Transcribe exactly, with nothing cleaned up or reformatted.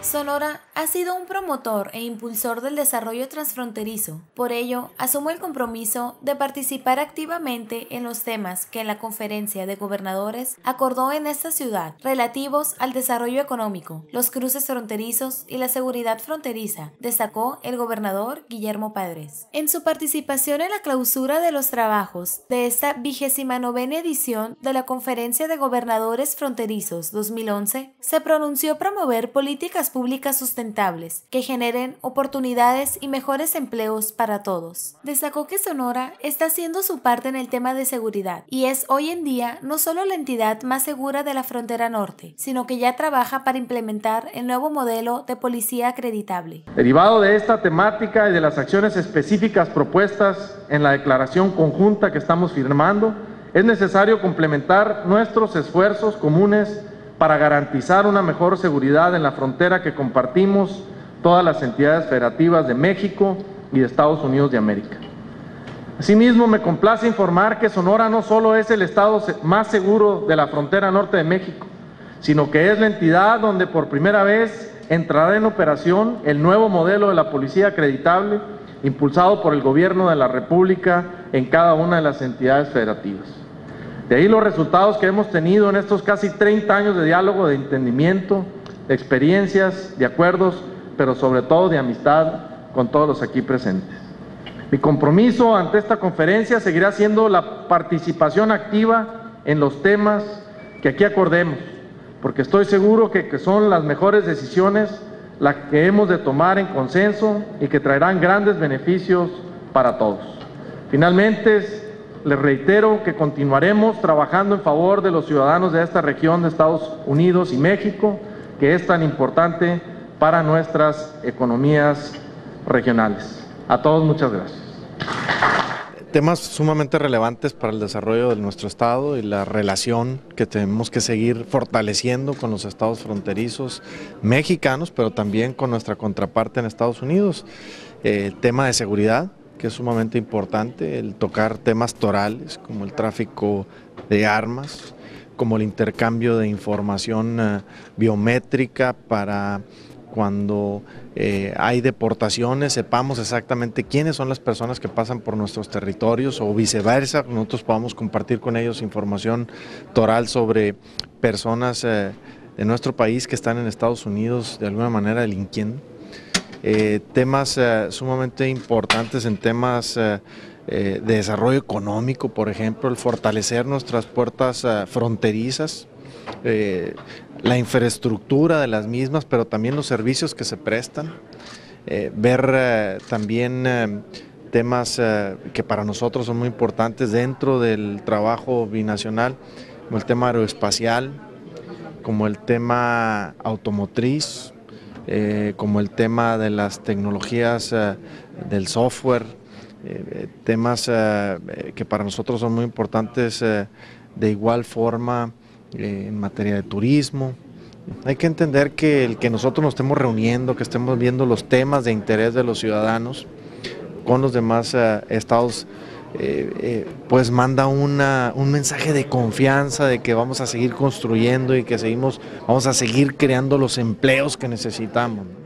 Sonora ha sido un promotor e impulsor del desarrollo transfronterizo. Por ello, asumo el compromiso de participar activamente en los temas que la Conferencia de Gobernadores acordó en esta ciudad, relativos al desarrollo económico, los cruces fronterizos y la seguridad fronteriza, destacó el gobernador Guillermo Padres. En su participación en la clausura de los trabajos de esta vigésima novena edición de la Conferencia de Gobernadores Fronterizos dos mil once, se pronunció promover políticas públicas sustentables que generen oportunidades y mejores empleos para todos. Destacó que Sonora está haciendo su parte en el tema de seguridad y es hoy en día no solo la entidad más segura de la frontera norte, sino que ya trabaja para implementar el nuevo modelo de policía acreditable. Derivado de esta temática y de las acciones específicas propuestas en la declaración conjunta que estamos firmando, es necesario complementar nuestros esfuerzos comunes para garantizar una mejor seguridad en la frontera que compartimos todas las entidades federativas de México y de Estados Unidos de América. Asimismo, me complace informar que Sonora no solo es el estado más seguro de la frontera norte de México, sino que es la entidad donde por primera vez entrará en operación el nuevo modelo de la policía acreditable impulsado por el Gobierno de la República en cada una de las entidades federativas. De ahí los resultados que hemos tenido en estos casi treinta años de diálogo, de entendimiento, de experiencias, de acuerdos, pero sobre todo de amistad con todos los aquí presentes. Mi compromiso ante esta conferencia seguirá siendo la participación activa en los temas que aquí acordemos, porque estoy seguro que, que son las mejores decisiones las que hemos de tomar en consenso y que traerán grandes beneficios para todos. Finalmente, les reitero que continuaremos trabajando en favor de los ciudadanos de esta región de Estados Unidos y México, que es tan importante para nuestras economías regionales. A todos, muchas gracias. Temas sumamente relevantes para el desarrollo de nuestro estado y la relación que tenemos que seguir fortaleciendo con los estados fronterizos mexicanos, pero también con nuestra contraparte en Estados Unidos. Eh, tema de seguridad, que es sumamente importante, el tocar temas torales como el tráfico de armas, como el intercambio de información uh, biométrica para cuando eh, hay deportaciones, sepamos exactamente quiénes son las personas que pasan por nuestros territorios o viceversa, nosotros podamos compartir con ellos información toral sobre personas eh, de nuestro país que están en Estados Unidos de alguna manera delinquiendo. Eh, temas eh, sumamente importantes en temas eh, eh, de desarrollo económico, por ejemplo, el fortalecer nuestras puertas eh, fronterizas, eh, la infraestructura de las mismas, pero también los servicios que se prestan, eh, ver eh, también eh, temas eh, que para nosotros son muy importantes dentro del trabajo binacional, como el tema aeroespacial, como el tema automotriz, Eh, como el tema de las tecnologías eh, del software, eh, temas eh, que para nosotros son muy importantes eh, de igual forma eh, en materia de turismo. Hay que entender que el que nosotros nos estemos reuniendo, que estemos viendo los temas de interés de los ciudadanos con los demás eh, estados, Eh, eh, pues manda una, un mensaje de confianza de que vamos a seguir construyendo y que seguimos, vamos a seguir creando los empleos que necesitamos.